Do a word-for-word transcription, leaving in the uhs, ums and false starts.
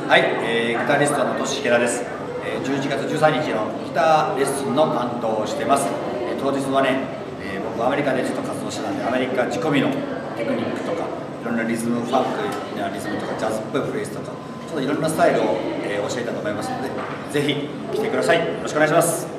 はい、えー、ギタリストのとしひけらです。えー、じゅういちがつじゅうさんにちのギターレッスンの担当をしています。えー、当日はね、えー、僕アメリカでずっと活動してたんで、アメリカ仕込みのテクニックとか、いろんなリズム、ファンクなリズムとか、ジャズっぽいフレーズとか、ちょっといろんなスタイルを、えー、教えたいと思いますので、ぜひ来てください。よろしくお願いします。